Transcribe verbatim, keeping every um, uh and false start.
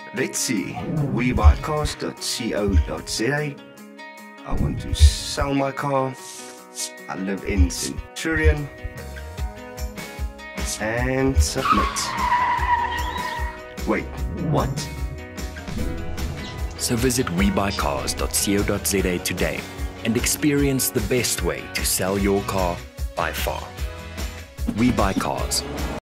Let's see, we buy cars dot co dot za. I want to sell my car. I live in Centurion. And submit. Wait, what? So visit we buy cars dot co dot za today and experience the best way to sell your car by far. WeBuyCars.